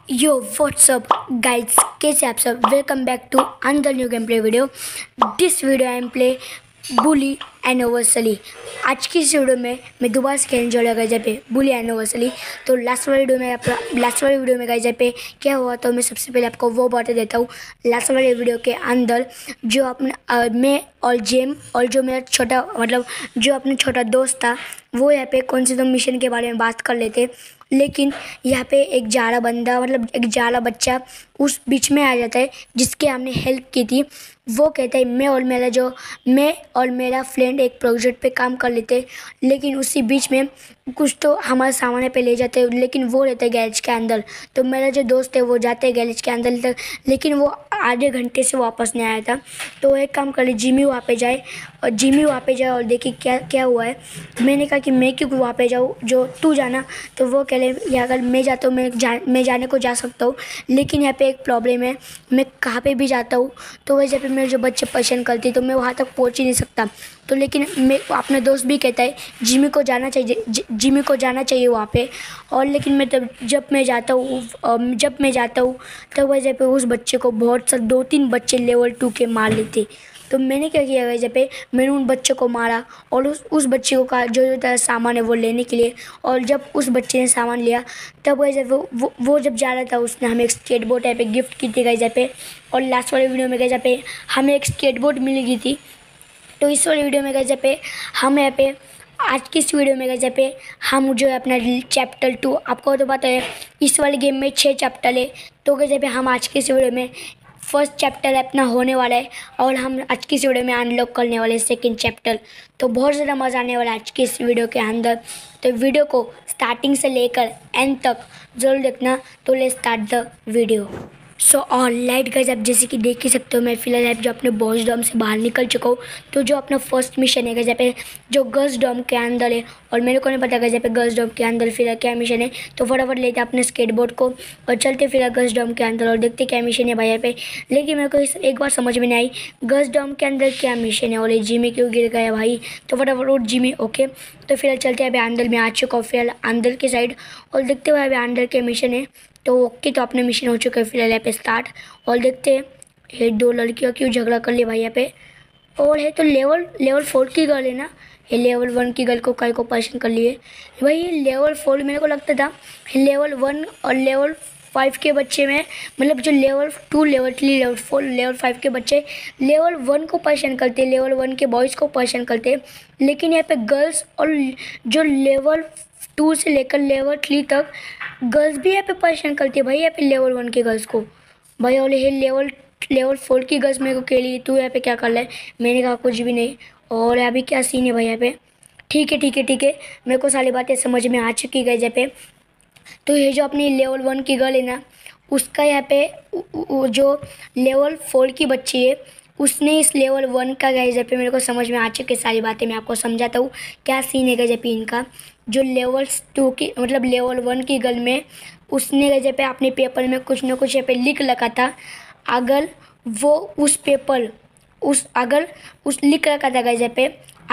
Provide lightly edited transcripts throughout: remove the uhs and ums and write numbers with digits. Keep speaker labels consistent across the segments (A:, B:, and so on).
A: Yo, what's up guys? कैसे आप सब? Welcome back to another new gameplay video. This video I am play bully anniversary. आज की इस वीडियो में मैं दोबारा से खेलने जा रहा जहाँ पे बुली एनिवर्सरी। तो लास्ट वाली वीडियो में गए जहाँ पे क्या हुआ तो मैं सबसे पहले आपको वो बता देता हूँ। लास्ट वाली वीडियो के अंदर जो अपना मैं और जेम और जो मेरा छोटा जो अपना छोटा दोस्त था वो यहाँ पे कौन से तो मिशन के बारे में बात कर लेते, लेकिन यहाँ पे एक जाड़ा बंदा एक जाड़ा बच्चा उस बीच में आ जाता है जिसके हमने हेल्प की थी। वो कहता है मैं और मेरा फ्रेंड एक प्रोजेक्ट पे काम कर लेते, लेकिन उसी बीच में कुछ तो हमारे सामान पे ले जाते हैं, लेकिन वो रहता है गैरेज के अंदर। तो मेरा जो दोस्त है वो जाते हैं गैरेज के अंदर तक, लेकिन वो आधे घंटे से वापस नहीं आया था। तो एक काम कर ले, जिमी वहाँ पे जाए और देखिए क्या क्या हुआ है। मैंने कहा कि मैं क्यों वहाँ पे जाऊँ, जो तू जाना। तो वो कह रहे अगर मैं जाता हूँ मैं जाने को जा सकता हूँ, लेकिन यहाँ पे एक प्रॉब्लम है, मैं कहाँ पे भी जाता हूँ तो वह जब मेरे जो बच्चे पसंद करती तो मैं वहाँ तक पहुँच ही नहीं सकता। तो लेकिन मैं अपना दोस्त भी कहता है जिमी को जाना चाहिए वहाँ पे। और लेकिन मैं जब मैं जाता हूँ तब वह जब पे उस बच्चे को बहुत सा 2-3 बच्चे लेवल 2 के मार लेते। तो मैंने क्या किया जब पे मैंने उन बच्चों को मारा और उस बच्चे को कहा जो तरह सामान है वो लेने के लिए। और जब उस बच्चे ने सामान लिया तब वह जब वो जब जा रहा था उसने हमें एक स्केटबोर्ड टाइप पे गिफ्ट की थी जहाँ पे। और लास्ट वाले वीडियो में जहाँ पे हमें एक स्केटबोर्ड मिल गई थी। तो इस वाली वीडियो में जहाँ पे हम यहाँ पे आज की इस वीडियो में जहाँ पे हम जो है अपना चैप्टर 2, आपको तो पता है इस वाले गेम में 6 चैप्टर है। तो जहाँ पे हम आज की इस वीडियो में फर्स्ट चैप्टर अपना होने वाला है और हम आज की इस वीडियो में अनलॉक करने वाले सेकंड चैप्टर। तो बहुत ज़्यादा मज़ा आने वाला है आज की इस वीडियो के अंदर। तो वीडियो को स्टार्टिंग से लेकर एंड तक ज़रूर देखना। तो let's start the video. So alright guys, आप जैसे कि देख ही सकते हो मैं फिलहाल जो अपने बॉस डॉम से बाहर निकल चुका हूँ। तो जो अपना फर्स्ट मिशन है जहाँ पे जो गर्ल्स डॉम के अंदर है, और मेरे को नहीं पता जहाँ पे गर्ल्स डॉम के अंदर फिलहाल क्या मिशन है। तो फटाफट लेते अपने स्केटबोर्ड को और चलते फिलहाल गर्ल्स डॉम के अंदर और देखते क्या मिशन है भाई यहाँ पे। लेकिन मेरे को एक बार समझ में नहीं आई गर्ल्स डॉम के अंदर क्या मिशन है। और ये जिमी क्यों गिर गया भाई। तो फटाफट उठ जिमी। ओके तो फिलहाल चलते हैं अभी अंदर में आ चुका हूँ फिलहाल अंदर की साइड और देखते हुए अभी अंदर के मिशन है। तो ओके तो अपने मिशन हो चुका है फिलहाल यहाँ पे स्टार्ट। और देखते हैं ये 2 लड़कियों क्यों झगड़ा कर ले भाई यहाँ पे। और है तो लेवल 4 की गर्ल है ना, ये लेवल 1 की गर्ल को कल को पसंद कर लिए भाई। ये लेवल 4 मेरे को लगता था लेवल 1 और लेवल 5 के बच्चे में जो लेवल 2 लेवल 3 लेवल 4 लेवल 5 के बच्चे लेवल 1 को पसंद करते, लेवल 1 के बॉयज़ को पसंद करते। लेकिन यहाँ पे गर्ल्स और जो लेवल 2 से लेकर लेवल 3 तक गर्ल्स भी यहाँ पे परेशान करती है भाई यहाँ पे लेवल 1 के गर्ल्स को भाई। और ये लेवल 4 की गर्ल्स मेरे को कह ली तू यहाँ पे क्या कर रहा है। मैंने कहा कुछ भी नहीं। और अभी क्या सीन है भाई यहाँ पे। ठीक है मेरे को सारी बातें समझ में आ चुकी है जहाँ पे। तो ये जो अपनी लेवल 1 की गर्ल है ना उसका यहाँ पे जो लेवल 4 की बच्ची है उसने इस लेवल 1 का गए जब पे मेरे को समझ में आ चुकी सारी बातें। मैं आपको समझाता हूँ क्या सीन है जब पे इनका जो लेवल 2 की लेवल 1 की गर्ल में उसने जब पे अपने पेपर में कुछ ना कुछ यहाँ पे लिख रखा था। अगर वो उस पेपर उस लिख रखा था जब पे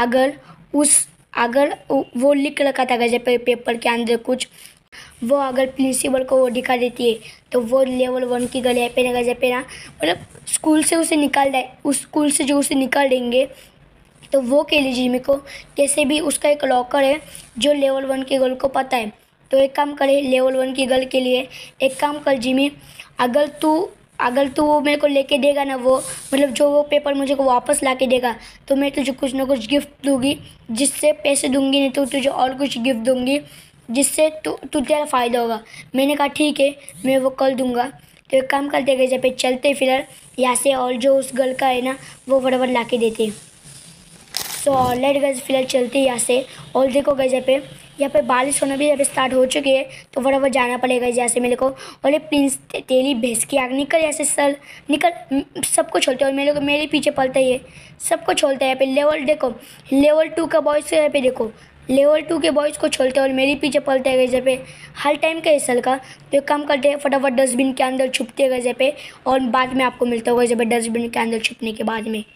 A: अगर वो लिख रखा था जब पे पेपर के अंदर कुछ वो अगर प्रिंसिपल को वो दिखा देती है तो वो लेवल 1 की गर्ल पे ना स्कूल से उसे निकाल दे, उस स्कूल से जो उसे निकाल देंगे। तो वो कह लीजिए मेरे को कैसे भी उसका एक लॉकर है जो लेवल 1 की गर्ल को पता है। तो एक काम करे लेवल 1 की गर्ल के लिए एक काम कर जिमी, अगर तू वो मेरे को लेके देगा ना वो जो वो पेपर मुझे को वापस ला के देगा तो मैं तुझे कुछ ना कुछ गिफ्ट दूंगी, जिससे पैसे दूंगी नहीं तो तुझे और कुछ गिफ्ट दूंगी जिससे तू तेरा फ़ायदा होगा। मैंने कहा ठीक है मैं वो कल दूंगा। तो एक काम करते गए जब पे चलते फिलहाल यहाँ से और जो उस गर्ल का है ना वो फटाफट ला के देते। सो ऑलराइट गाइस फिलहाल चलते यहाँ से। और देखो गाइस यहाँ पे बारिश होना भी यहाँ पे स्टार्ट हो चुकी है तो फटाफट जाना पड़ेगा यहाँ से मेरे को। और ये प्रिंस तेरी भैंस की आग निकल यहाँ से सर निकल, सबको छोड़ते और मेरे पीछे पलता ही है, सबको छोड़ता है यहाँ पे। देखो लेवल 2 का बॉयज़ यहाँ पे देखो लेवल 2 के बॉयज़ को छोड़ते हैं और मेरे पीछे पलते हैं जहाँ पे हर टाइम का इस साल का। तो एक काम करते हैं फटाफट डस्टबिन के अंदर छुपते गए जहाँ पे और बाद में आपको मिलता होगा जब डस्टबिन के अंदर छुपने के बाद में।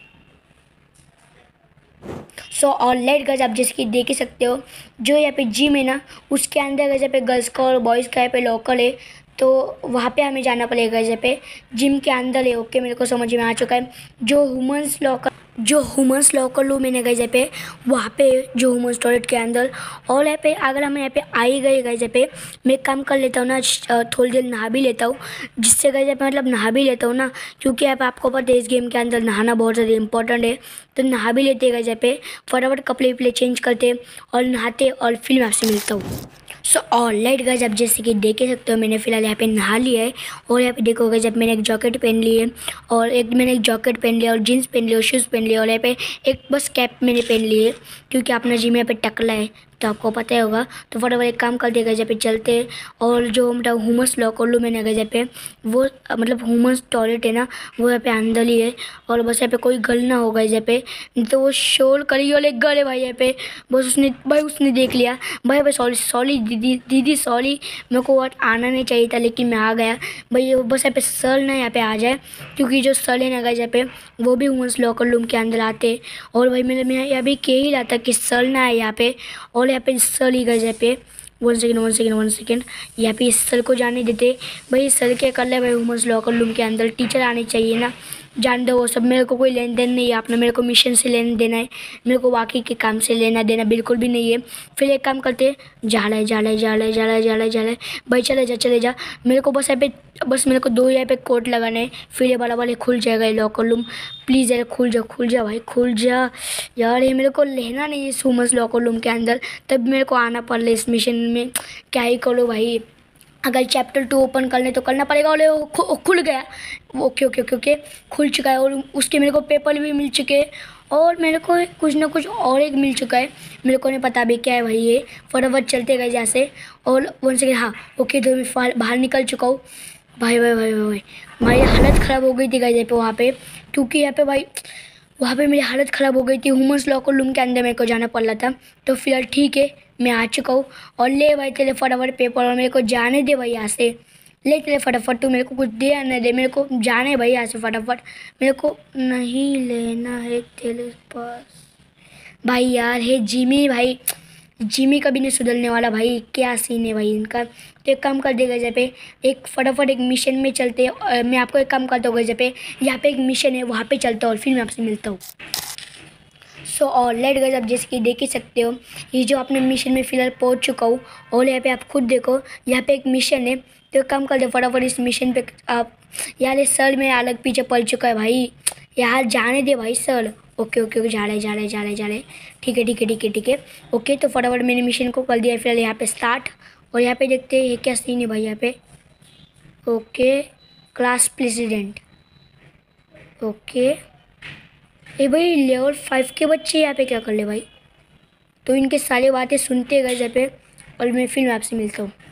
A: सो ऑलराइट गाइस, आप जैसे कि देख ही सकते हो जो यहाँ पे जिम है ना उसके अंदर जहाँ पे गर्ल्स का और बॉयज़ का यहाँ पे लॉकर है। तो वहाँ पे हमें जाना पड़ेगा यहाँ पे जिम के अंदर है। ओके, मेरे को समझ में आ चुका है। जो ह्यूमंस लॉकर रूम मैंने गए पे वहाँ पे जो ह्यूमंस टॉयलेट के अंदर। और यहाँ पे अगर हम यहाँ पे आ ही गए यहाँ पे मैं एक काम कर लेता हूँ ना, थोड़ी देर नहा भी लेता हूँ, जिससे गए पे मतलब नहा भी लेता हूँ ना, क्योंकि यहाँ पे आपको पता है इस गेम के अंदर नहाना बहुत ज़्यादा इंपॉर्टेंट है। तो नहा भी लेते गए पे फटाफट कपड़े वपड़े चेंज करते और नहाते और फिर मैं आपसे मिलता हूँ। सो ऑलराइट गाइस, आप जैसे कि देख ही सकते हो मैंने फ़िलहाल यहाँ पे नहा लिया है। और यहाँ पे देखो गाइस, जब मैंने एक जैकेट पहन ली है और मैंने एक जैकेट पहन लिया और जीन्स पहन लिया और शूज़ पहन लिया और यहाँ पे एक बस कैप मैंने पहन ली है, क्योंकि अपना जिम यहाँ पे टकला है तो आपको पता ही होगा। तो फटाफट एक काम कर देगा जहाँ पे चलते हैं और जो मतलब ह्यूमंस लॉकर रूम मैंने गए जहाँ पे वो मतलब ह्यूमंस टॉयलेट है ना, वो यहाँ पे अंदर ही है। और बस यहाँ पे कोई गल ना होगा जहाँ पे, नहीं तो वो शोर करी वाले गले भाई यहाँ पे। बस उसने देख लिया भाई। भाई सॉरी दीदी सॉरी, मेरे को वर्ड आना नहीं चाहिए था लेकिन मैं आ गया भाई। बस यहाँ पे सर ना यहाँ पे आ जाए, क्योंकि जो सर है ना गाइस यहाँ पे वो भी ह्यूमंस लॉकर रूम के अंदर आते। और भाई मैं यहाँ भी कह ही रहा था कि सर ना है यहाँ पे। और यहाँ पे सर ही गाइस यहाँ पे वन सेकेंड यहाँ पे इस सर को जाने देते भाई। सर क्या कर ले भाई, ह्यूमंस लॉकर रूम के अंदर टीचर आने चाहिए ना, जान दो वो सब। मेरे को कोई लेन देन नहीं है अपना, मेरे को मिशन से लेना देना है, मेरे को बाकी के काम से लेना देना बिल्कुल भी नहीं है। फिर एक काम करते जा रहा है भाई, चले जा। मेरे को बस मेरे को 2 यहाँ पे कोट लगाना है, फिर ये वाले खुल जाएगा ये लॉकर रूम। प्लीज़ यार खुल जा भाई, खुल जा यार। ये मेरे को लेना नहीं है ह्यूमंस लॉकर रूम के अंदर, तब मेरे को आना पड़ रहा है इस मिशन में। क्या ही करो भाई, अगर चैप्टर 2 ओपन करने तो करना पड़ेगा। और वो खुल गया। ओके खुल चुका है और उसके मेरे को पेपर भी मिल चुके हैं और मेरे को कुछ ना कुछ और एक मिल चुका है। मेरे को नहीं पता अभी क्या है भाई ये। फटाफट चलते गए जैसे और वन सेकेंड। हाँ ओके, तो मैं बाहर निकल चुका हूँ भाई। भाई हालत ख़राब हो गई थी गाइस यहाँ पे वहाँ पे, क्योंकि यहाँ पे भाई वहाँ पे मेरी हालत ख़राब हो गई थी। ह्यूमंस लॉकर रूम के अंदर मेरे को जाना पड़ रहा था। तो फिलहाल ठीक है, मैं आ चुका हूँ। और ले भाई तेरे फटाफट पेपर और मेरे को जाने दे भाई यहाँ से। ले तेरे फटाफट, तू मेरे को कुछ दे या नहीं दे, मेरे को जाने भाई यहाँ से फटाफट। मेरे को नहीं लेना है तेरे पास भाई। यार हे जिमी भाई, जिमी कभी नहीं सुधरने वाला भाई। क्या सीन है भाई इनका। तो एक काम कर देगा जहाँ पे एक फटाफट एक मिशन में चलते हैं। मैं आपको एक काम करता हूँ जहाँ पे यहाँ पे एक मिशन है वहाँ पे चलता हूँ और फिर मैं आपसे मिलता हूँ। सो ऑलराइट गाइस, आप जैसे कि देख ही सकते हो ये जो अपने मिशन में फ़िलहाल पहुँच चुका हूँ। और यहाँ पे आप खुद देखो यहाँ पे एक मिशन है। तो एक काम कर दो फटाफट इस मिशन पे आप। यार ये सर में अलग पीछे पड़ चुका है भाई, यार जाने दे भाई सर। ओके जा रहे। ठीक है। ओके, तो फटाफट मैंने मिशन को कर दिया फिलहाल यहाँ पे स्टार्ट। और यहाँ पे देखते हैं ये क्या सीन है भाई यहाँ पे। Okay, class president. ओके ये भाई लेवल 5 के बच्चे यहाँ पे क्या कर ले भाई। तो इनके सारी बातें सुनते गए यहाँ पे और मैं फिर आपसे मिलता हूँ।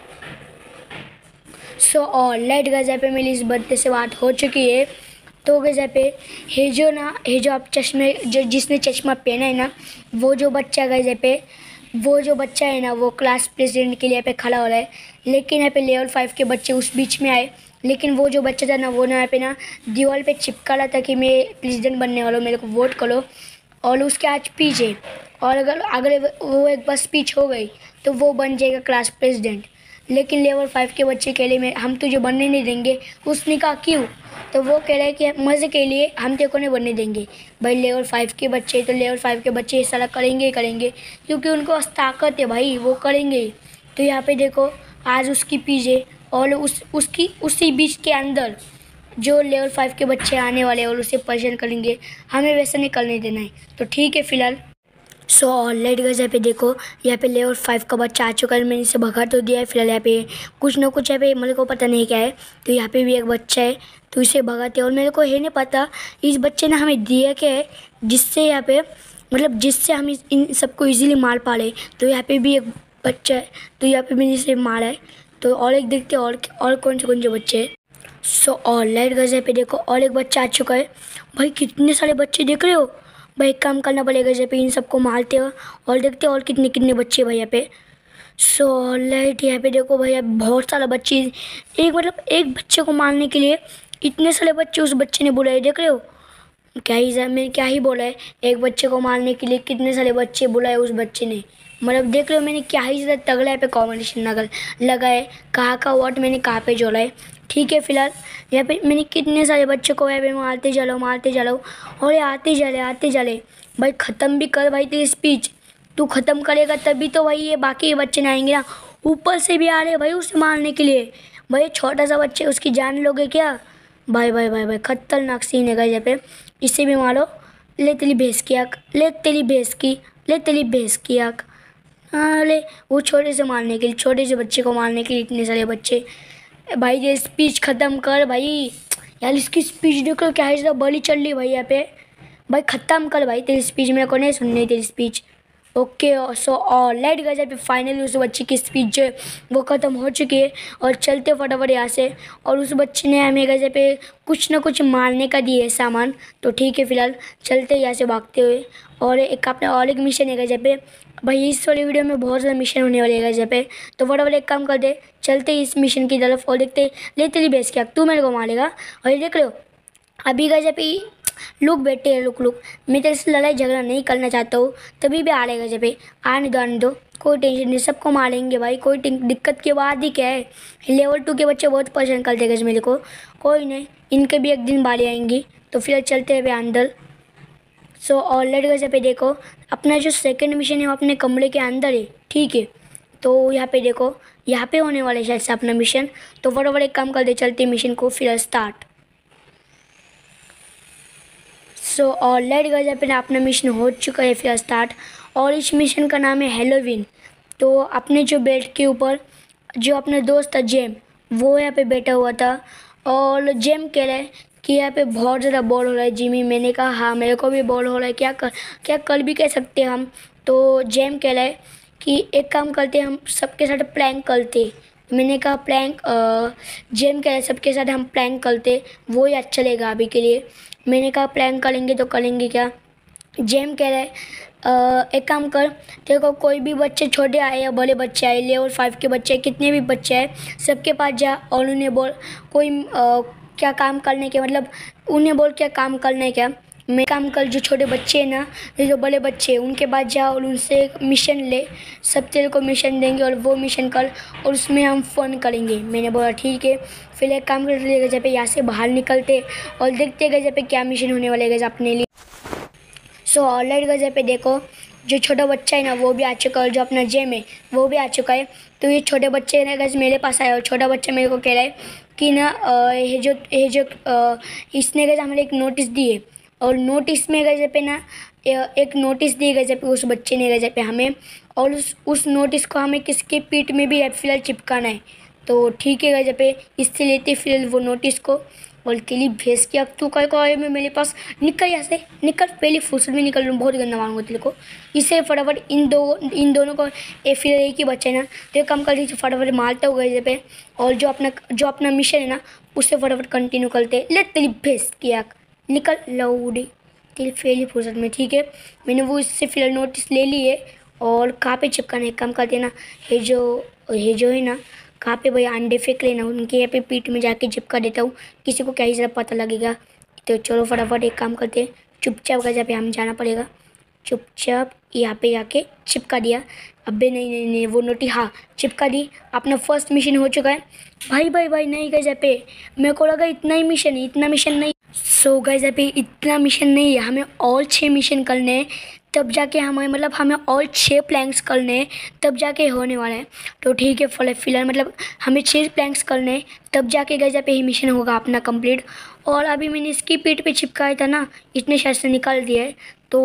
A: सो ऑलराइट गाइस, यहाँ पे मेरी इस बच्चे से बात हो चुकी है। तो गाइस यहाँ पे ये जो आप चश्मे जिसने चश्मा पहना है ना, वो जो बच्चा गाइस यहाँ पे वो जो बच्चा है ना वो क्लास प्रेसिडेंट के लिए यहाँ पे खड़ा हो रहा है। लेकिन यहाँ पे लेवल 5 के बच्चे उस बीच में आए, लेकिन वो जो बच्चा था ना वो ना यहाँ पे ना दीवार पे चिपका रहा था कि मैं प्रेसिडेंट बनने वाला हूँ, मेरे को वोट करो। और उसके आज स्पीच है और अगर वो एक बार स्पीच हो गई तो वो बन जाएगा क्लास प्रेसिडेंट। लेकिन लेवल 5 के बच्चे के लिए हम तुझे बनने नहीं देंगे। उसने कहा क्यों? तो वो कह रहे हैं कि मज़े के लिए हम तेरे को नहीं बनने देंगे। भाई लेवल 5 के बच्चे तो लेवल 5 के बच्चे ये सारा करेंगे ही करेंगे, क्योंकि उनको पास ताकत है भाई, वो करेंगे ही। तो यहाँ पे देखो आज उसकी पीछे और उसी बीच के अंदर जो लेवल 5 के बच्चे आने वाले हैं और उसे परेशान करेंगे, हमें वैसा नहीं करने देना है। तो ठीक है फिलहाल। सो ऑलराइट गाइस, यहाँ पे देखो यहाँ पे लेवल 5 का बच्चा आ चुका है। मैंने इसे भगा तो दिया है फिलहाल। यहाँ पे कुछ ना कुछ यहाँ पे मेरे को पता नहीं क्या है। तो यहाँ पे भी एक बच्चा है तो इसे भगाते हैं। और मेरे को है नहीं पता इस बच्चे ने हमें दिया क्या है जिससे यहाँ पे मतलब जिससे हम इन सबको ईजिली मार पा रहे। तो यहाँ पे भी एक बच्चा है तो यहाँ पे मैंने इसे मारा है। तो और एक देखते और कौन से बच्चे हैं। सो ऑलराइट गाइस, यहाँ पे देखो और एक बच्चा आ चुका है। भाई कितने सारे बच्चे देख रहे हो भाई, एक काम करना पड़ेगा जहाँ पे इन सबको मारते हो और देखते हो और कितने बच्चे भाई यहाँ पे। सो ऑलराइट, यहाँ पे देखो भैया बहुत सारा बच्चे एक बच्चे को मारने के लिए इतने सारे बच्चे उस बच्चे ने बुलाए। देख रहे हो मैंने क्या ही बोला है, एक बच्चे को मारने के लिए कितने सारे बच्चे बुलाए उस बच्चे ने। मतलब देख लो मैंने क्या ही ज़्यादा तगड़ा यहाँ पे कॉम्बिनेशन लगा है, कहाँ का वॉट मैंने कहाँ पे जोड़ा है। ठीक है, फिलहाल यहाँ पे मैंने कितने सारे बच्चों को यहाँ पे मारते चलो और ये आते चले। भाई ख़त्म भी कर भाई तेरी स्पीच, तू ख़त्म करेगा तभी तो भाई ये बाकी बच्चे नहीं आएंगे ना। ऊपर से भी आ रहे भाई उसे मारने के लिए। भाई छोटा सा बच्चे, उसकी जान लोगे क्या? भाई खतरनाक सीन है गाइस यहाँ पे। इसे भी मारो। ले तेरी भैंस की आँख, ले तेरी भैंस की आँख। हाँ ले, वो छोटे से बच्चे को मारने के लिए इतने सारे बच्चे। भाई ये स्पीच ख़त्म कर भाई। यार इसकी स्पीच देखो क्या है, बड़ी चल रही भाई यहाँ पे। भाई ख़त्म कर भाई तेरी स्पीच, मेरे को नहीं सुननी तेरी speech. Okay, so alright guys, अभी फाइनली उस बच्चे की स्पीच जो है वो ख़त्म हो चुकी है। और चलते फटाफट यहाँ से। और उस बच्चे ने हमें गाइस पे कुछ ना कुछ मारने का दिए सामान। तो ठीक है, फिलहाल चलते यहाँ से भागते हुए। और एक मिशन है गाइस पे। भाई इस वाली वीडियो में बहुत ज़्यादा मिशन होने वाले हैं गाइस पे। तो फटाफट एक काम कर दे, चलते इस मिशन की तरफ और देखते। ले तेरी बेस क्या, तू मेरे को मारेगा? और ये देख लो अभी गाइस पे लोग बैठे हैं। लोग मैं तेरे से लड़ाई झगड़ा नहीं करना चाहता हूँ, तभी भी आ रहेगा जब आने दो, कोई टेंशन नहीं, सबको मारेंगे भाई। कोई दिक्कत की बात ही क्या है। लेवल 2 के बच्चे बहुत परेशान करते हैं मेरे को। कोई नहीं, इनके भी एक दिन बारी आएंगी। तो फिर चलते हैं अंदर। सो ऑलरेडी वैसे पे देखो, अपना जो सेकंड मिशन है वो अपने कमरे के अंदर है। ठीक है, तो यहाँ पे देखो, यहाँ पे होने वाले शायद से अपना मिशन। तो फटाफट एक काम कर दे, चलते मिशन को फिर स्टार्ट। सो ऑलरेडी गाइस यहाँ पे अपना मिशन हो चुका है फिर स्टार्ट। और इस मिशन का नाम है हेलोवीन। तो अपने जो बेड के ऊपर जो अपना दोस्त था जेम, वो यहाँ पे बैठा हुआ था। और जेम कह रहा है कि यहाँ पे बहुत ज़्यादा बोर हो रहा है जिमी। मैंने कहा हाँ मेरे को भी बोर हो रहा है, क्या कर भी कह सकते हैं हम। तो जेम कह रहा है कि एक काम करते, हम सबके साथ प्रैंक करते। मैंने कहा प्रैंक? जेम कह रहा है सबके साथ हम प्रैंक करते, वो ही अच्छा लगेगा अभी के लिए। मैंने कहा प्रैंक करेंगे तो करेंगे क्या? जेम कह रहा है एक काम कर, तेरे को कोई भी बच्चे छोटे आए या बड़े बच्चे आए, लेवल 5 के बच्चे, कितने भी बच्चे आए, सबके पास जा और उन्हें बोल कोई क्या काम करने के, मतलब उन्हें बोल क्या काम करने क्या। मैं काम कर, जो छोटे बच्चे हैं ना, जो बड़े बच्चे हैं उनके पास जा और उनसे एक मिशन ले। सब तेरे को मिशन देंगे और वो मिशन कर और उसमें हम फ़न करेंगे। मैंने बोला ठीक है। फिर एक काम कर लेगा जब यहाँ से बाहर निकलते और देखते गए जब क्या मिशन होने वाले गए अपने लिए। सो ऑलरेडी गए पे देखो, जो छोटा बच्चा है ना वो भी आ चुका है, और जो अपना जेम है वो भी आ चुका है। तो ये छोटे बच्चे ने गज मेरे पास आया और छोटा बच्चा मेरे को कह रहा है कि ना ये जो इसने गज हमें एक नोटिस दिए। और नोटिस में गए पे ना एक नोटिस दी गई पे उस बच्चे ने गए पे हमें। और उस नोटिस को हमें किसके पीठ में भी फिलहाल चिपकाना है। तो ठीक है गए पे इससे लेते फिलहाल वो नोटिस को। और तेली भैंस की अब तू कह आए में मेरे पास, निकल यहाँ से, निकल, पहली फुर्सत में निकल, बहुत गंदा मारूंगा तेरे को। इसे फटाफट इन दोनों को फिर एक ही बच्चा है ना, तो कम कर दीजिए, फटाफट मारते हुए गए पे। और जो अपना मिशन है ना उससे फटाफट कंटिन्यू करते। ले तेरी भैंस की आँख, निकल लौड़ी, तेरी फेली फुर्सत में। ठीक है, मैंने वो इससे फिलहाल नोटिस ले ली है। और कहाँ पे चिपकाना है काम करते ना, ये जो है ना, कहाँ पे भाई अंडे फेंक लेना, उनके यहाँ पे पीठ में जाके चिपका देता हूँ, किसी को क्या ही ज़रा पता लगेगा। तो चलो फटाफट एक काम करते, चुपचाप का जहाँ पे हमें जाना पड़ेगा, चुपचाप यहाँ पे जाके चिपका दिया। अबे नहीं, वो नोटिस, हाँ चिपका दी। अपना फर्स्ट मिशन हो चुका है। भाई नहीं गए जहाँ पे, मेरे को लगा इतना ही मिशन है, इतना मिशन नहीं। सो गाइस यहाँ पे इतना मिशन नहीं है, हमें और 6 मिशन करने हैं, तब जाके हमें और 6 प्लैंक्स करने हैं, तब जाके होने वाला है। तो ठीक है, फिलहाल मतलब हमें 6 प्लैंक्स करने हैं, तब जाके गाइस यहाँ पे ही मिशन होगा अपना कंप्लीट। और अभी मैंने इसकी पीठ पे चिपकाया था ना, इसने शायद से निकाल दिया है। तो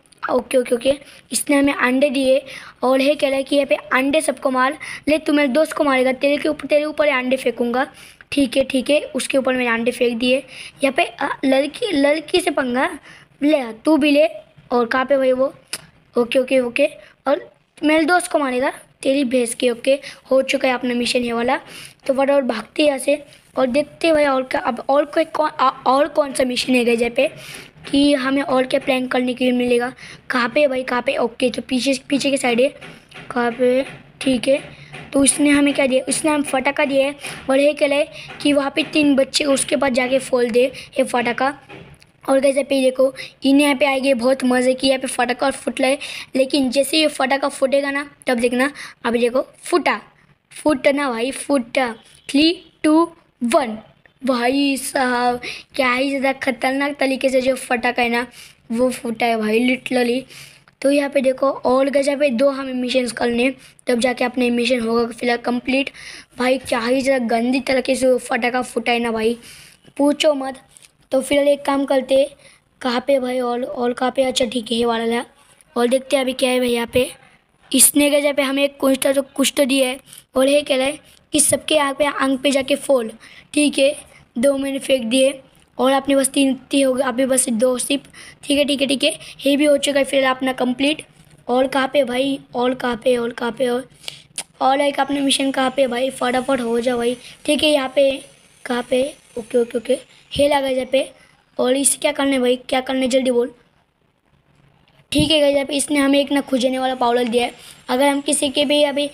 A: ओके, इसने हमें अंडे दिए और ये कह रहा है कि यहाँ पे अंडे सबको मार ले, तू मेरे दोस्त को मारेगा, तेरे ऊपर अंडे फेंकूंगा। ठीक है, उसके ऊपर मैंने अंडे फेंक दिए। यहाँ पे लड़की से पंगा ले, तू भी ले। और कहाँ पे भाई वो, ओके, और मेरे दोस्त को मारेगा, तेरी भैंस की। ओके, हो चुका है अपना मिशन ये वाला। तो फटाफट भागते यहाँ से और देखते भाई और क्या, अब और कौन सा मिशन है जहाँ पे कि हमें और क्या प्लान करने के लिए मिलेगा। कहाँ पे भाई, कहाँ पे? ओके, तो पीछे के साइड है, कहाँ पे? ठीक है, तो इसने हमें क्या दिया, इसने हम फटाका दिया है। और ये कह रहा है कि वहाँ पे 3 बच्चे उसके पास जाके फोड़ दे ये फटाका। और कैसे पे देखो इन यहाँ पे आएंगे, बहुत मज़े की यहाँ पे फटाका फुट रहा है। लेकिन जैसे ये फटाका फूटेगा ना तब देखना, अभी देखो फूटा, फूटना भाई फूटा। 3, 2, 1। भाई साहब क्या ही ज़्यादा खतरनाक तरीके से जो फटाका है ना वो फूटा है भाई लिटरली। तो यहाँ पे देखो और गजब पे 2 हमें मिशंस करने, तब जाके अपने मिशन होगा फिलहाल कंप्लीट। भाई क्या ही ज़्यादा गंदी तरीके से वो फटाका फूटा है ना भाई, पूछो मत। तो फिलहाल एक काम करते, कहाँ पे भाई और कहाँ पे, अच्छा ठीक है ये वाला है। और देखते हैं अभी क्या है भाई यहाँ पे। इसने क्या पे हमें कुछ तो दिया है और ये कह रहा है कि सबके आँख पे आँख पे जाके फोल। ठीक है 2 मैंने फेंक दिए और आपने बस 3 इतनी हो गई, अभी बस 2 सिप। ठीक है ठीक है ठीक है, ये भी हो चुका है फिलहाल अपना कंप्लीट। और कहाँ पे भाई, और कहाँ पे, और कहाँ पे, और एक अपने मिशन कहाँ पे भाई, फटाफट हो जाओ भाई। ठीक है यहाँ पे कहाँ पे, ओके ओके ओके, हे लगा जहाँ पे। और इसे क्या करना है भाई, क्या करना है जल्दी बोल। ठीक है गाइस, इसने हमें एक ना खुजने वाला पाउडर दिया है। अगर हम किसी के भी अभी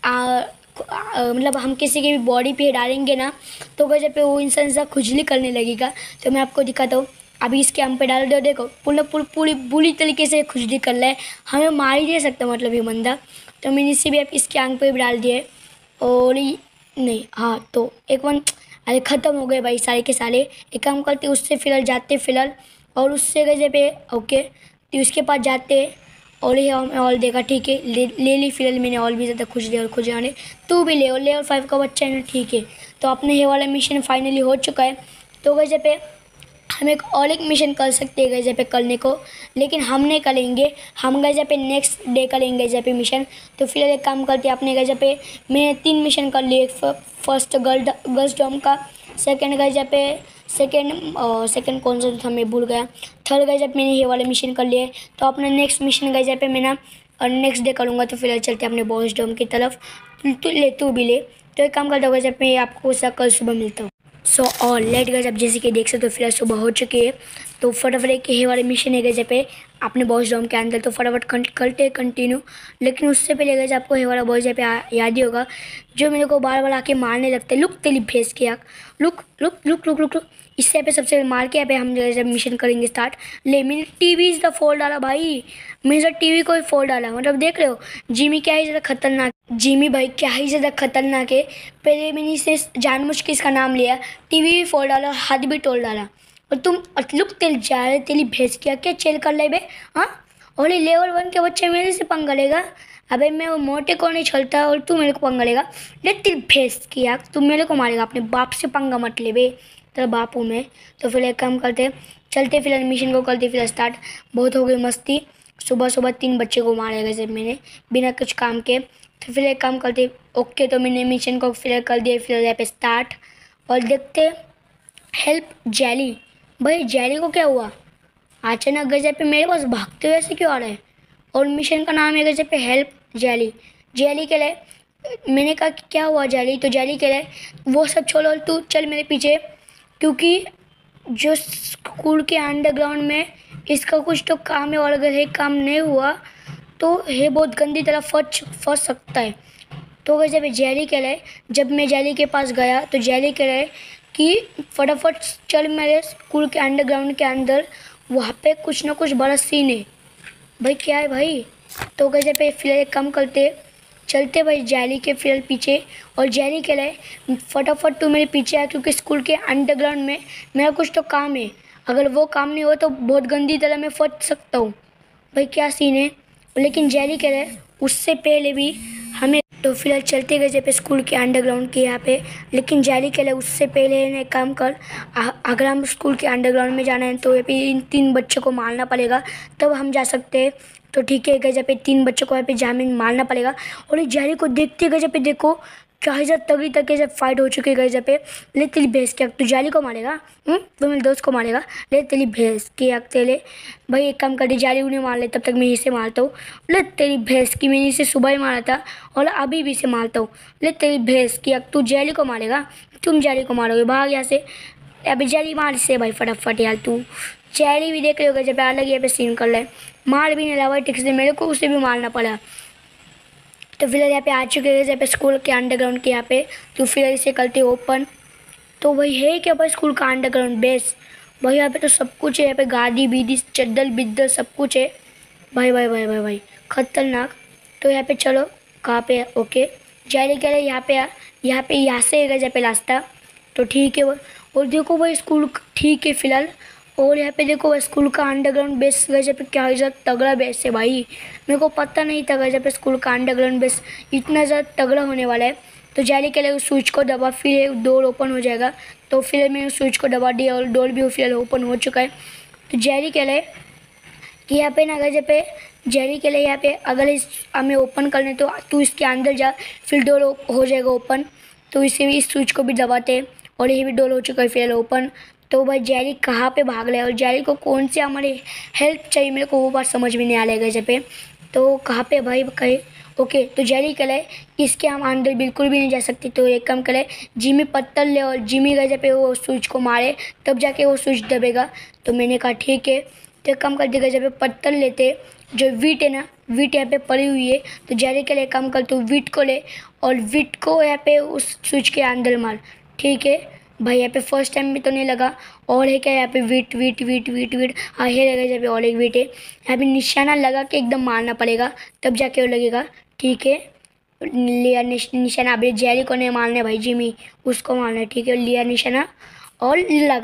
A: मतलब हम किसी की भी बॉडी पे डालेंगे ना तो गाइस पे वो इंसान सा खुजली करने लगेगा। तो मैं आपको दिखाता हूँ, अभी इसके हम पे डाल दो, देखो पूरी बुरी तरीके से खुजली कर रहा है, हमें मार ही नहीं सकता मतलब ये बंदा। तो मैंने इसे भी अब इसके आंख पे भी डाल दिया है। और नहीं हाँ तो एक वन, अरे ख़त्म हो गए भाई सारे के सारे। एक काम करते उससे फिलहाल जाते फिलहाल, और उससे गए पे ओके तो उसके पास जाते। और ये हमें ऑल देगा, ठीक है ले ली फिलहाल मैंने ऑल भी ज़्यादा खुश लिया और खुश आने। तू भी ले और लेवल 5 का बच्चा है ना, ठीक है। तो अपने ये वाला मिशन फाइनली हो चुका है। तो गए पे हम एक और एक मिशन कर सकते हैं गए पे करने को, लेकिन हम नहीं करेंगे, हम गए पे नेक्स्ट डे करेंगे गए पे मिशन। तो फिलहाल एक काम करते हैं अपने गए पे, मैंने 3 मिशन कर लिए। फर्स्ट गर्ल्स डॉम का, सेकंड गए पे सेकंड कौन सा था मैं भूल गया। थर्ड गए मैंने ये वाले मिशन कर लिए। तो अपना नेक्स्ट मिशन गए पे मैं ना और नेक्स्ट डे करूँगा। तो फिलहाल चलते हैं अपने बॉस डॉम की तरफ। तू भी ले। तो एक काम करता होगा जब मैं आपको कल सुबह मिलता हूँ। सो और लेट गए, अब जैसे कि देख सकते हो फिलहाल सुबह हो चुकी है। तो फटाफट एक ये वाले मिशन है गए पे अपने बॉस डॉम के अंदर। तो फटाफट करते कंटिन्यू। लेकिन उससे पहले गए आपको ये वाला बॉस पे याद ही होगा जो मेरे को बार बार आके मारने लगता है। लुक तेली भेज के आँख, look look look look look look. इससे पे सबसे मार के यहाँ पे हम जब मिशन करेंगे स्टार्ट। ले मैंने टीवी का फोल्ड डाला भाई, मैंने सर टीवी को ही फोल्ड डाला। मतलब देख रहे हो जिमी क्या ही ज़्यादा खतरनाक, जिमी भाई क्या ही ज़्यादा खतरनाक है। पहले मैंने इसे जानबूझ के इसका नाम लिया, टीवी भी फोड़ डाला, हाथ भी तोड़ डाला। और तुम लुक तेल जा रहे तेली भेज किया क्या चेल कर ले बे। हाँ और ये लेवल 1 के बच्चे मेरे से पंगा लेगा। अबे मैं वो मोटे को नहीं चलता और तू मेरे को पंगा लेगा। ले तेल भेज किया, तू मेरे को मारेगा, अपने बाप से पंगा मत ले बे, तेरा बाप हूँ मैं। तो फिर एक काम करते चलते फिलहाल मिशन को करते फिलहाल स्टार्ट। बहुत हो गई मस्ती, सुबह सुबह 3 बच्चे को मारेगा जब मैंने बिना कुछ काम के। तो फिर एक काम करते ओके, तो मैंने मिशन को फिलहाल कर दिया फिलहाल यहाँ पे स्टार्ट। और देखते हेल्प जेली, भाई जेली को क्या हुआ अचानक गजे पे मेरे पास भागते हुए ऐसे क्यों आ रहा है। और मिशन का नाम है गजे पे हेल्प जेली। जेली के लिए मैंने कहा कि क्या हुआ जेली, तो जेली के लिए वो सब छोड़ो, तू चल मेरे पीछे, क्योंकि जो स्कूल के अंडरग्राउंड में इसका कुछ तो काम है और अगर ये काम नहीं हुआ तो ये बहुत गंदी तरह फंस सकता है। तो वैसे भी जेली कह रहे, जब मैं जेली के पास गया तो जेली कह रहे कि फटाफट चल मेरे स्कूल के अंडरग्राउंड के अंदर, वहाँ पे कुछ ना कुछ बड़ा सीन है। भाई क्या है भाई। तो वैसे पे फिलहाल एक काम करते चलते भाई जेली के फिलहाल पीछे। और जेली कह रहे फटाफट तू मेरे पीछे आ, क्योंकि स्कूल के अंडरग्राउंड में मेरा कुछ तो काम है, अगर वो काम नहीं हुआ तो बहुत गंदी तरह मैं फंस सकता हूँ। भाई क्या सीन है। लेकिन जेली कह रहे उससे पहले भी हमें, तो फिलहाल चलते गए जब स्कूल के अंडरग्राउंड के यहाँ पे। लेकिन जेली कह रहे उससे पहले ने काम कर, अगर हम स्कूल के अंडरग्राउंड में जाना है तो इन 3 बच्चों को मारना पड़ेगा तब हम जा सकते हैं। तो ठीक है गए जब 3 बच्चों को यहाँ पे जामिन मारना पड़ेगा। और इस जेली को देखते गए जब देखो क्या तगड़ी तक जब फाइट हो चुकी है जब पे। ले तेली भैंस के तू जाली को मारेगा, तो मेरे दोस्त को मारेगा। ले तेली भैंस की आग ले भाई, एक काम कर दे जाली उन्हें मार ले, तब तक मैं इसे मारता हूँ। ले तेरी भैंस की, मैंने इसे सुबह ही मारा था और अभी भी इसे मारता हूँ। ले तेरी भैंस की आग, तू जाली को मारेगा, तुम जाली को मारोगे, भाग यहाँ से। अभी जाली मार से भाई फटाफट यार। तू जाली भी देख रहे होगा जब अलग यहाँ पे सीन कर रहा है, मार भी नहीं रहा भाई ठीक से, मेरे को उसे भी मारना पड़ा। तो फिलहाल यहाँ पे आ चुके हैं यहाँ पे स्कूल के अंडरग्राउंड के यहाँ पे। तो फिर इसे करते ओपन। तो वही है क्या भाई स्कूल का अंडरग्राउंड बेस, भाई यहाँ पे तो सब कुछ है, यहाँ पे गादी बीदी चद्दर बिद्दर सब कुछ है। भाई भाई भाई भाई भाई खतरनाक। तो यहाँ पे चलो, कहाँ पे है? ओके, जाने के लिए यहाँ पे यहाँ से है जहाँ पे रास्ता। तो ठीक है वो। और देखो भाई स्कूल ठीक है फिलहाल। और यहाँ पे देखो भाई स्कूल का अंडरग्राउंड बेस जहाँ पे क्या ज़्यादा तगड़ा बेस है भाई। मेरे को पता नहीं था जहाँ पे स्कूल का अंडरग्राउंड बेस इतना ज़्यादा तगड़ा होने वाला है। तो जाने के लिए उस स्विच को दबा, फिर डोर ओपन हो जाएगा। तो फिर मैंने उस स्विच को दबा दिया और डोर भी फिलहाल ओपन हो चुका है। तो जाने के लिए कि यहाँ पे ना अगर जब पे जेरी के लिए यहाँ पे अगर इस हमें ओपन करने तो तू इसके अंदर जा, फिर डोर हो जाएगा ओपन। तो इसे भी इस स्विच को भी दबाते हैं और ये भी डोर हो चुका है फिर ओपन। तो भाई जेरी कहाँ पे भाग रहा है और जेरी को कौन से हमारे हेल्प चाहिए, मेरे को वो बात समझ में नहीं आ रहा है जब पे। तो कहाँ पे भाई कहीं? ओके, तो जेरी के लिए इसके हम अंदर बिल्कुल भी नहीं जा सकते। तो एक काम करे, जिमी पत्थर ले और जिमी का जब पे वो स्विच को मारे तब जाके वो स्विच दबेगा। तो मैंने कहा ठीक है। तो कम कर देगा, जब पे पत्थर लेते जो वीट है ना, वीट यहाँ पे पड़ी हुई है। तो जेरी के लिए कम कर, तो वीट को ले और वीट को यहाँ पे उस स्विच के अंदर मार। ठीक है भाई, यहाँ पे फर्स्ट टाइम में तो नहीं लगा। और है क्या यहाँ पे? वीट वीट वीट वीट वीट, हाँ ये लगेगा। जब पे और एक वीट है यहाँ पे, निशाना लगा के एकदम मारना पड़ेगा तब जाके वो लगेगा। ठीक है, लिया निशाना। अभी जेरी को नहीं मारना है भाई, जिमी उसको मारना है। ठीक है, लिया निशाना और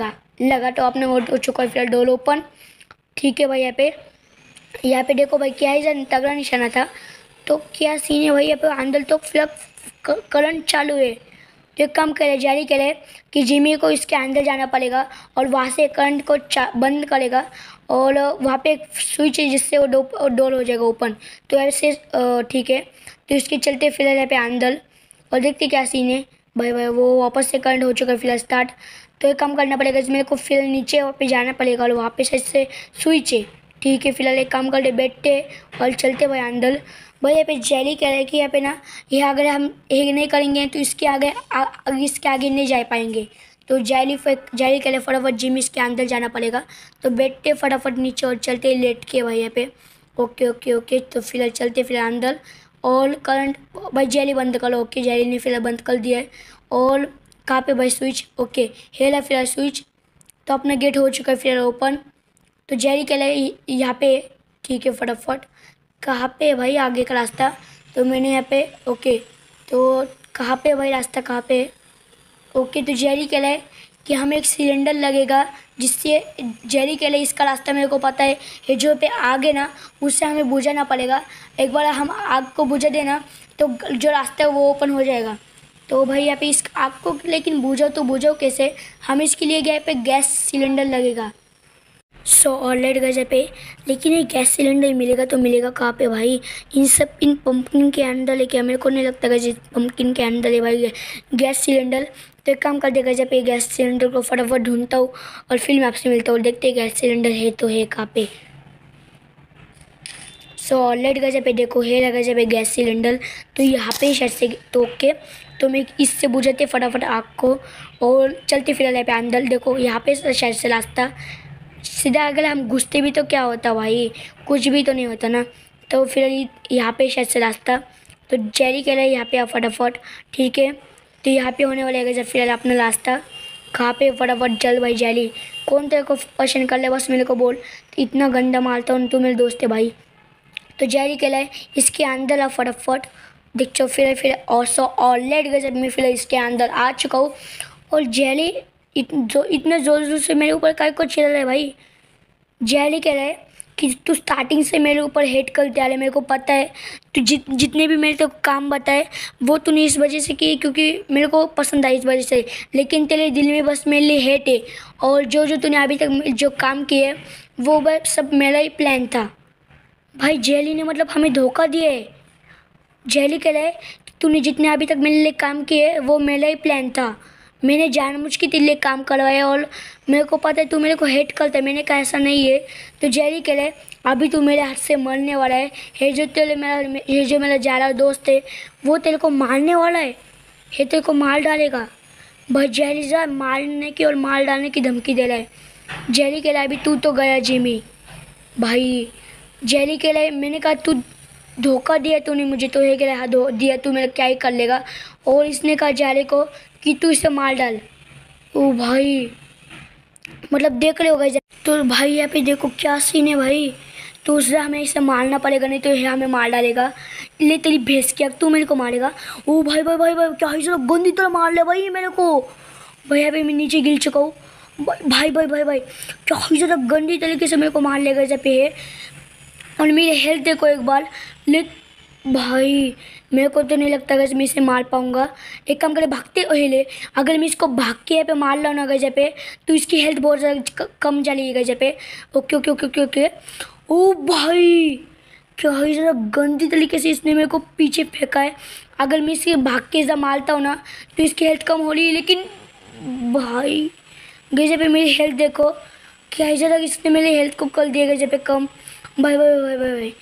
A: लगा तो आपने हो चुका है फिर डोर ओपन। ठीक है भाई, यहाँ पे देखो भाई क्या है, तगड़ा निशाना था। तो क्या सीन है भाई, यहाँ पे अंदर तो फिलहाल करंट चालू है। तो एक काम करे, जारी करे कि जिमी को इसके अंदर जाना पड़ेगा और वहाँ से करंट को बंद करेगा। और वहाँ पे एक स्विच है जिससे वो डोर हो जाएगा ओपन। तो ऐसे ठीक है। तो इसके चलते फिलहाल यहाँ पे अंदर और देखते क्या सीन है। भाई भाई वो वापस से करंट हो चुका है फिलहाल स्टार्ट। तो एक काम करना पड़ेगा, मेरे को फिर नीचे वहाँ पे जाना पड़ेगा और वहाँ पे से स्विच है। ठीक है, फिलहाल एक काम करते, बैठते और चलते भाई अंदर। भाई यहाँ पे जेली कह रहा है कि यहाँ पे ना, ये अगर हम ये नहीं करेंगे तो इसके आगे नहीं जा पाएंगे। तो जेली कह रहे फटाफट जिम इसके अंदर जाना पड़ेगा। तो बैठते फटाफट नीचे और चलते लेट के भाई यहाँ पे। ओके ओके ओके, तो फिलहाल चलते फिलहाल अंदर। और करंट भाई जेली बंद कर लो। ओके, जेली ने फिलहाल बंद कर दिया है। और कहाँ पे भाई स्विच? ओके, हेला फिलहाल स्विच। तो अपना गेट हो चुका है फिलहाल ओपन। तो जेरी के लिए यहाँ पे ठीक है, फटाफट कहाँ पे है भाई आगे का रास्ता? तो मैंने यहाँ पे ओके, तो कहाँ पे भाई रास्ता कहाँ पे? ओके, तो जेरी के लिए कि हमें एक सिलेंडर लगेगा जिससे जेरी के लिए इसका रास्ता मेरे को पता है। ये जो पे आग है ना, उससे हमें बुझाना पड़ेगा। एक बार हम आग को बुझा देना तो जो रास्ता है वो ओपन हो जाएगा। तो भाई यहाँ पे इस आग को लेकिन बुझाओ तो बुझाओ कैसे? हम इसके लिए यहाँ पे गैस सिलेंडर लगेगा। सो ऑलरेडी गए पे, लेकिन ये गैस सिलेंडर मिलेगा तो मिलेगा कहाँ पे भाई? इन पंपकिन के अंदर लेके, मेरे को नहीं लगता कि पंपकिन के अंदर है भाई गैस सिलेंडर। तो एक काम कर देगा, जब ये गैस सिलेंडर को फटाफट ढूंढता हूँ और फिर मैं आपसे मिलता हूँ। देखते हैं गैस सिलेंडर है तो है कहाँ पे। सो ऑलरेडी गए पे, देखो है लगा जब गैस सिलेंडर। तो यहाँ पे शायद से, तो ओके, तो मैं इससे बुझाते फटाफट आग को और चलते फिलहाल यहाँ पे अंदर। देखो यहाँ पे शायद से रास्ता सीधा, अगर हम घुसते भी तो क्या होता भाई? कुछ भी तो नहीं होता ना। तो फिर यहाँ पे शायद से रास्ता। तो जेरी कह रहा है यहाँ पे आ फटाफट। ठीक है, तो यहाँ पे होने वाला है जब फिलहाल अपना रास्ता। कहाँ पे? फटाफट जल भाई जेरी। कौन तेरे को पसंद कर ले, बस मेरे को बोल। तो इतना गंदा मारता हूँ, तू मेरे दोस्त है भाई। तो जेरी कह रहा है इसके अंदर आ फटाफट। देख चो फिर और सो ऑलरेडी जब मैं फिलहाल इसके अंदर आ चुका हूँ। और जेली इतने ज़ोर से मेरे ऊपर काय को चिल्ला रहा है भाई? जेली कह रहा है कि तू स्टार्टिंग से मेरे ऊपर हेट करते आ रहा है, मेरे को पता है। तू जितने भी मेरे को काम बताए वो तूने इस वजह से किए क्योंकि मेरे को पसंद आई इस वजह से। लेकिन तेरे दिल में बस मेरे लिए हेट है। और जो तूने अभी तक जो काम किए वो बस सब मेरा ही प्लान था। भाई जेली ने मतलब हमें धोखा दिया है। जेली कह रहा है कि तूने जितने अभी तक मेरे लिए काम किए वो मेरा ही प्लान था। मैंने जानबूझ के तेरे लिए काम करवाया और मेरे को पता है तू मेरे को हेट करता है। मैंने कहा ऐसा नहीं है। तो जेरी कह रहा है अभी तू मेरे हाथ से मरने वाला है। ये जो मेरा जारा दोस्त है वो तेरे को मारने वाला है। ये तेरे को मार डालेगा। बस जेरी जा मारने की और मार डालने की धमकी दे रहा है। जेरी कह रहा है अभी तू तो गया जिमी भाई। जेरी कह रहा है मैंने कहा तू धोखा दिया तूने मुझे। तो ये कह रहा है दिया तू मेरा क्या ही कर लेगा। और इसने कहा जारे को कि तू इसे मार डाल। ओ भाई मतलब देख रहे हो गाइस। तो भाई यहाँ पे देखो क्या सीन है भाई। तो उसे हमें इसे मारना पड़ेगा, नहीं तो ये हमें मार डालेगा। ले तेरी भैंस की, अब तू मेरे को मारेगा। ओ भाई भाई भाई भाई, क्या ही जरा गंदी तरह मार ले भाई मेरे को। भाई यहाँ पे मैं नीचे गिर चुका हूँ। भाई भाई भाई भाई, क्या ही जरा गंदी तरीके से मेरे को मार लेगा जब पे। और मेरी हेल्थ देखो एक बार। ले भाई, मेरे को तो नहीं लगता कि मैं इसे मार पाऊंगा। एक काम करे, भागते हिले। अगर मैं इसको भाग के यहाँ पे मार लाऊँ ना गजब पे, तो इसकी हेल्थ बहुत ज़्यादा कम चली गई गजब पे। Okay okay okay okay okay. ओ भाई, क्या ही ज़रा गंदी तरीके से इसने मेरे को पीछे फेंका है। अगर मैं इसे भाग के ऐसा मारता हूँ ना, तो इसकी हेल्थ कम हो रही है। लेकिन भाई गजब पे मेरी हेल्थ देखो, क्या ही ज़रा इसने मेरी हेल्थ को कर दिया गजब पे कम। भाई भाई भाई भाई भाई,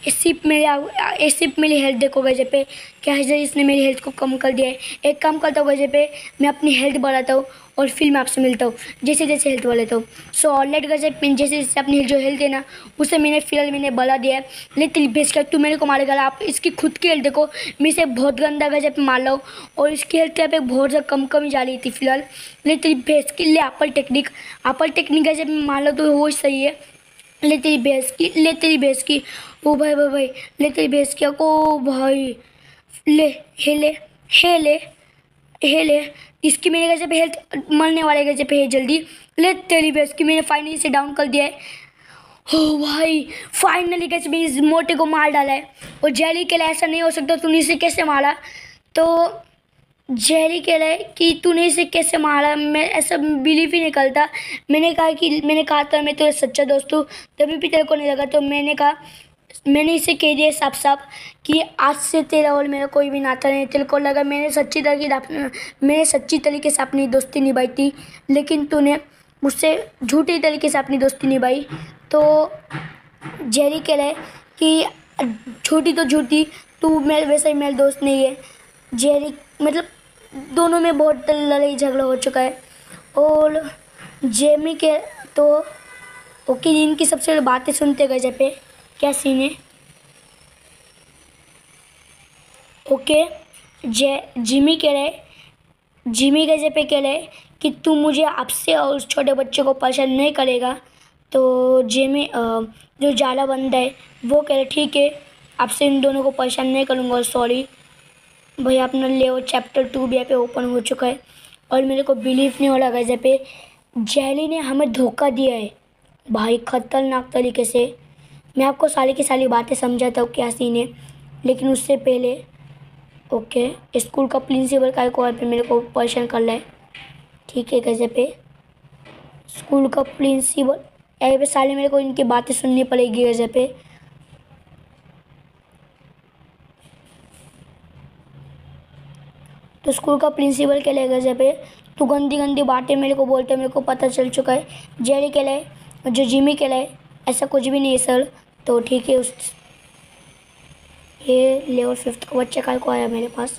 A: इस सिप मेरी हेल्थ देखो गजब पे, क्या है इसने मेरी हेल्थ को कम कर दिया है। एक काम करता हूँ गजब पे, मैं अपनी हेल्थ बढ़ाता हूँ और फिर मैं आपसे मिलता हूँ जैसे जैसे हेल्थ बढ़ाता हूँ। सो ऑलरेडी गजब पे जैसे जैसे अपनी जो हेल्थ है ना, उसे मैंने बढ़ा दिया है। लेकिन भेज कर तू मेरे को मारेगा। आप इसकी खुद की हेल्थ देखो, मैं इसे बहुत गंदा गजब पे मार रहा हूँ और इसकी हेल्थ यहाँ पे बहुत ज़्यादा कम ही जा रही थी फिलहाल। लेकिन भेज के लिए एप्पल टेक्निक गजब में मार लो तो वो सही है। ले तेरी भैंस की। ओ भाई भाई भाई, ले तेरी भैंस की। ओ भाई, ले हेले हेले हेले। इसकी मेरे गजब पे हेल्थ मरने वाले गजब पे है जल्दी। ले तेरी भैंस की, मैंने फाइनली से डाउन कर दिया है। ओ भाई, फाइनली कैसे मैंने इस मोटे को मार डाला है। और जेली के लिए ऐसा नहीं हो सकता, तूने इसे कैसे मारा। तो जेरी कह रहा है कि तूने इसे कैसे मारा, मैं ऐसा बिलीव ही नहीं करता। मैंने कहा था मैं तेरा सच्चा दोस्त हूँ, तभी भी तेरे को नहीं लगा। तो मैंने इसे कह दिया साफ साफ कि आज से तेरा और मेरा कोई भी नाता नहीं। तेरे को लगा मैंने सच्ची तरीके से अपनी दोस्ती निभाई थी, लेकिन तूने मुझसे झूठी तरीके से अपनी दोस्ती निभाई। तो जेरी कह रहा है कि झूठी तो झूठी, तू मेरे वैसे ही मेरा दोस्त नहीं है। जेरी मतलब दोनों में बहुत लड़ाई झगड़ा हो चुका है। और जेमी के तो ओके, इनकी सबसे बातें सुनते गए जब पे क्या सीन है। ओके, जिमी के पे कह रहे कि तू मुझे आपसे और उस छोटे बच्चे को परेशान नहीं करेगा। तो जिमी जो जाला बंदा है वो कह रहे ठीक है, आपसे इन दोनों को परेशान नहीं करूँगा, सॉरी। भैया अपना लेवल चैप्टर 2 भी यहाँ पे ओपन हो चुका है। और मेरे को बिलीव नहीं हो रहा है पे जेली ने हमें धोखा दिया है भाई, ख़तरनाक तरीके से। मैं आपको सारी की सारी बातें समझाता हूँ क्या सीन है, लेकिन उससे पहले ओके, स्कूल का प्रिंसिपल का एक और पे मेरे को परेशान कर रहा है। ठीक है, कैसे पे स्कूल का प्रिंसिपल यहाँ पे साले मेरे को इनकी बातें सुननी पड़ेगी कैसे पे। तो स्कूल का प्रिंसिपल के लिए जब पे तू गंदी गंदी बातें मेरे को बोलते, मेरे को पता चल चुका है। जेरी के लिए, जो जिमी के लिए ऐसा कुछ भी नहीं है सर। तो ठीक है, उस ये लेवल 5 का बच्चा कल को आया मेरे पास।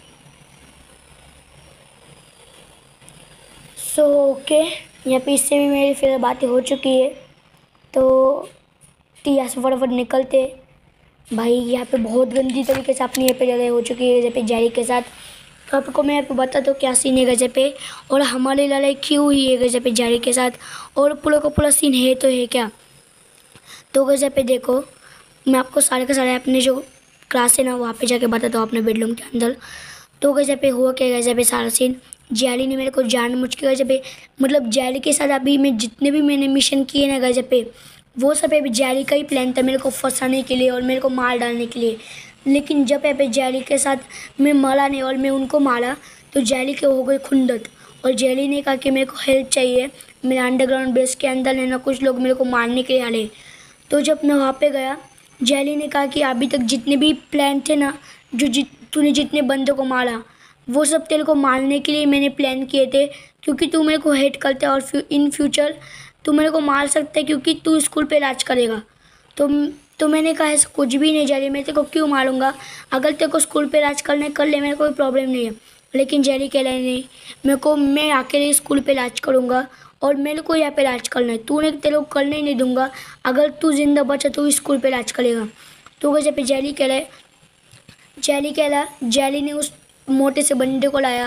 A: सो ओके, यहाँ पे इससे भी मेरी फिर बातें हो चुकी है। तो यहाँ से फटाफट निकलते भाई। यहाँ पे बहुत गंदी तरीके से अपनी यहाँ पे लड़ाई हो चुकी है जैसे जेरी के साथ। तो आपको मैं यहाँ पे बता दूँ क्या सीन है गजब पे, और हमारी लड़ाई क्यों हुई है गजब पे जेरी के साथ, और पूरा का पूरा सीन है तो है क्या। तो गजब पे देखो, मैं आपको सारे के सारे अपने जो क्लास है ना वहाँ पे जाके बताता हूँ अपने बेडरूम के अंदर। तो गजब पे हुआ क्या गजब पे सारा सीन, जेरी ने मेरे को जानबूझ के गजब पे, मतलब जेरी के साथ अभी मैं जितने भी मैंने मिशन किए ना गजब पे, वो सब अभी जेरी का ही प्लान था मेरे को फंसाने के लिए और मेरे को मार डालने के लिए। लेकिन जब यहाँ पे जेरी के साथ मैं मरा नहीं और मैं उनको मारा, तो जेरी के हो गई खुंदत। और जेरी ने कहा कि मेरे को हेल्प चाहिए, मेरे अंडरग्राउंड बेस के अंदर है ना कुछ लोग मेरे को मारने के लिए आ रहे। तो जब मैं वहाँ पे गया, जेरी ने कहा कि अभी तक जितने भी प्लान थे ना, जो तूने जितने बंदों को मारा, वो सब तेरे को मारने के लिए मैंने प्लान किए थे, क्योंकि तू मेरे को हेट करता है और इन फ्यूचर तू मेरे को मार सकता है क्योंकि तू स्कूल पे राज करेगा। तो मैंने कहा ऐसा कुछ भी नहीं जेरी, मैं तेरे को क्यों मारूंगा, अगर तेरे को स्कूल पे राज करने कर ले, मेरे कोई प्रॉब्लम नहीं है। लेकिन जेरी कह रहा है नहीं, मैं अकेले स्कूल पे राज करूँगा और मेरे को यहाँ पे राज करना है, तूने तेरे को करने ही नहीं दूंगा। अगर तू जिंदा बचा तो स्कूल पे राज करेगा। तो वजह पे जेरी ने उस मोटे से बंदे को लाया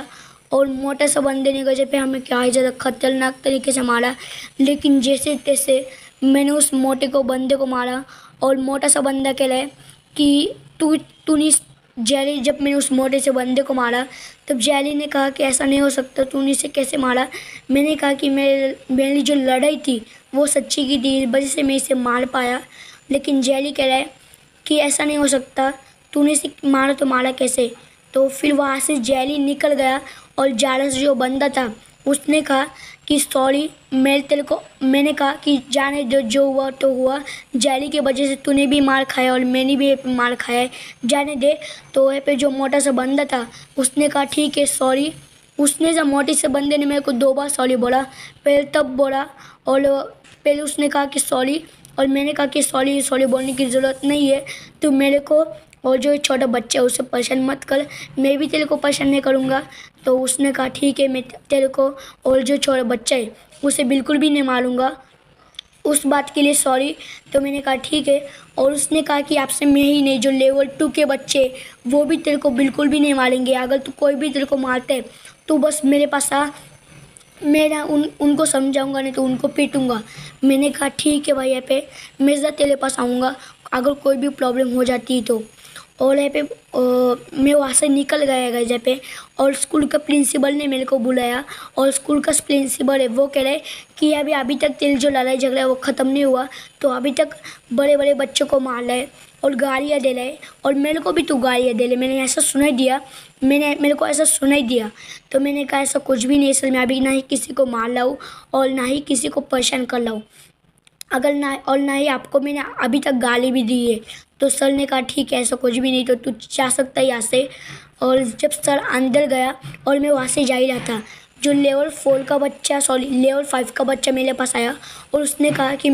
A: और मोटा सा बंदे ने गजब पे हमें क्या ही ज़्यादा खतरनाक तरीके से मारा। लेकिन जैसे तैसे मैंने उस मोटे को बंदे को मारा और मोटा सा बंदा कह रहा है कि तूने जैली, जब मैंने उस मोटे से बंदे को मारा तब जैली ने कहा कि ऐसा नहीं हो सकता, तूने इसे कैसे मारा। मैंने कहा कि मेरी जो लड़ाई थी वो सच्ची की थी, इस वजह से मैं इसे मार पाया। लेकिन जैली कह रहा है कि ऐसा नहीं हो सकता, तूने इसे मारा तो मारा कैसे। तो फिर वहाँ से जैली निकल गया और जारस जो बंदा था उसने कहा कि सॉरी, मैंने कहा कि जाने दो, जो हुआ तो हुआ, जैली की वजह से तूने भी मार खाया और मैंने भी मार खाया है, जाने दे। तो वहाँ पे जो मोटा सा बंदा था उसने कहा ठीक है सॉरी। उसने जब मोटे से बंदे ने मेरे को 2 बार सॉरी बोला, पहले तब बोला और पहले उसने कहा कि सॉरी और मैंने कहा कि सॉरी बोलने की ज़रूरत नहीं है, तो मेरे को और जो छोटा बच्चा है उसे परेशान मत कर, मैं भी तेरे को परेशान नहीं करूँगा। तो उसने कहा ठीक है, मैं तेरे को और जो छोटा बच्चा है उसे बिल्कुल भी नहीं मारूँगा, उस बात के लिए सॉरी। तो मैंने कहा ठीक है। और उसने कहा कि आपसे मैं ही नहीं, जो लेवल 2 के बच्चे वो भी तेरे को बिल्कुल भी नहीं मारेंगे, अगर तू कोई भी तेरे को मारते है तो बस मेरे पास आ, मैं उनको समझाऊंगा, नहीं तो उनको पीटूंगा। मैंने कहा ठीक है भाई, यहाँ पे मैं ज़रा तेरे पास आऊँगा अगर कोई भी प्रॉब्लम हो जाती है तो। और यहाँ पे मैं वहाँ से निकल गया जहाँ पे, और स्कूल का प्रिंसिपल ने मेरे को बुलाया और स्कूल का प्रिंसिपल है वो कह रहे कि अभी तक तेरी जो लड़ाई झगड़ा है वो ख़त्म नहीं हुआ, तो अभी तक बड़े बड़े बच्चों को मार रहे और गालियाँ दे रहे और मेरे को भी तू गालियाँ दे रहे। मैंने ऐसा सुनाई दिया, मेरे को ऐसा सुनाई दिया। तो मैंने कहा ऐसा कुछ भी नहीं, सर मैं अभी ना ही किसी को मार रहा हूँ और ना ही किसी को परेशान कर रहा हूँ, अगर ना ही आपको मैंने अभी तक गाली भी दी है। तो सर ने कहा ठीक है, ऐसा कुछ भी नहीं, तो तू जा सकता है यहाँ से। और जब सर अंदर गया और मैं वहाँ से जा ही रहा था, जो लेवल 4 का बच्चा, सॉरी लेवल 5 का बच्चा मेरे पास आया और उसने कहा कि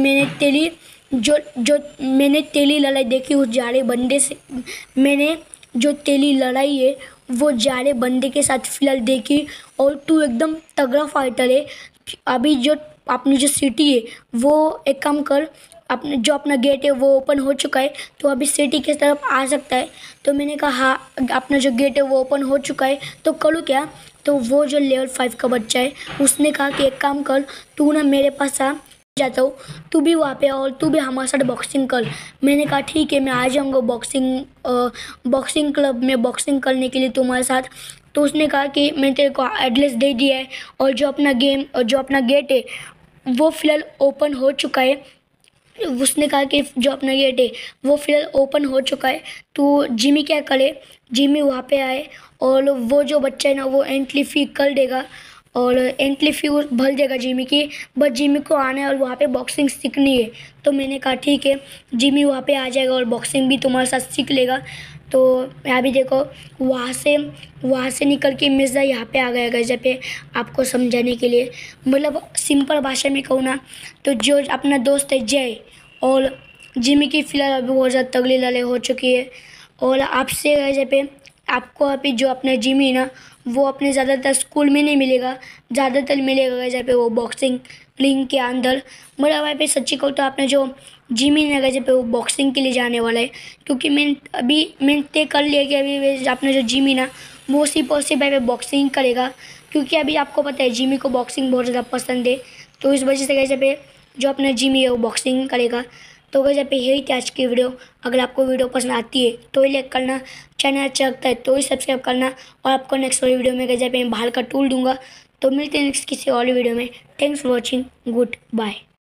A: मैंने तेरी लड़ाई देखी उस जाड़े बंदे से, मैंने जो तेरी लड़ाई है वो जाड़े बंदे के साथ फिलहाल देखी, और तू एकदम तगड़ा फाइटर है। अभी जो अपनी जो सिटी है वो एक काम कर, अपने जो अपना गेट है वो ओपन हो चुका है, तो अभी सिटी की तरफ आ सकता है। तो मैंने कहा हाँ, अपना जो गेट है वो ओपन हो चुका है, तो करूँ क्या। तो वो जो लेवल 5 का बच्चा है उसने कहा कि एक काम कर, तू ना मेरे पास आ, जाता हूँ, तू भी वहाँ पे और तू भी हमारे साथ बॉक्सिंग कर। मैंने कहा ठीक है, मैं आ जाऊँगा बॉक्सिंग क्लब में बॉक्सिंग करने के लिए तुम्हारे साथ। तो उसने कहा कि मैं तेरे को एड्रेस दे दिया है और जो अपना गेट है वो फिलहाल ओपन हो चुका है। उसने कहा कि जो अपना गेट है वो फिलहाल ओपन हो चुका है, तो जिमी क्या करे, जिमी वहाँ पे आए और वो जो बच्चा है ना वो एंट्री फ़ी कर देगा और एंट्री फ़ी भर देगा जिमी की, बस जिमी को आना है और वहाँ पे बॉक्सिंग सीखनी है। तो मैंने कहा ठीक है, जिमी वहाँ पे आ जाएगा और बॉक्सिंग भी तुम्हारे साथ सीख लेगा। तो यहाँ भी देखो, वहाँ से निकल के मिर्ज़ा यहाँ पे आ गया घर पे आपको समझाने के लिए। मतलब सिंपल भाषा में कहूँ ना, तो जो अपना दोस्त है जय और जिमी की फ़िलहाल अभी बहुत ज़्यादा तगड़ी लड़ाई हो चुकी है। और आपसे घर पे आपको अभी जो अपना जिमी है ना वो अपने ज़्यादातर स्कूल में नहीं मिलेगा, ज़्यादातर मिलेगा जहाँ पे वो बॉक्सिंग रिंग के अंदर। मतलब वहाँ पे सच्ची कहूँ तो आपने जो जिमी ने जहाँ पे वो बॉक्सिंग के लिए जाने वाला है, क्योंकि मैंने तय कर लिया कि अभी अपना जो जिमी ना वो सिर्फ और सिर्फ बॉक्सिंग करेगा, क्योंकि अभी आपको पता है जिमी को बॉक्सिंग बहुत ज़्यादा पसंद है। तो इस वजह से जहाँ पे जो अपना जिमी है वो बॉक्सिंग करेगा। तो वजह पे यही थी आज की वीडियो। अगर आपको वीडियो पसंद आती है तो ही लाइक करना, चैनल अच्छा लगता है तो ही सब्सक्राइब करना, और आपको नेक्स्ट वाली वीडियो में जहाँ पे मैं बाहर का टूल दूंगा। तो मिलते हैं नेक्स्ट किसी और वीडियो में। Thanks for watching, good bye.